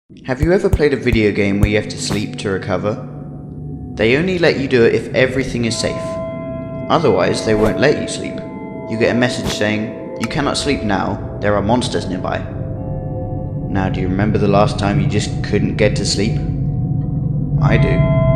Have you ever played a video game where you have to sleep to recover? They only let you do it if everything is safe. Otherwise, they won't let you sleep. You get a message saying, "You cannot sleep now, there are monsters nearby." Now, do you remember the last time you just couldn't get to sleep? I do.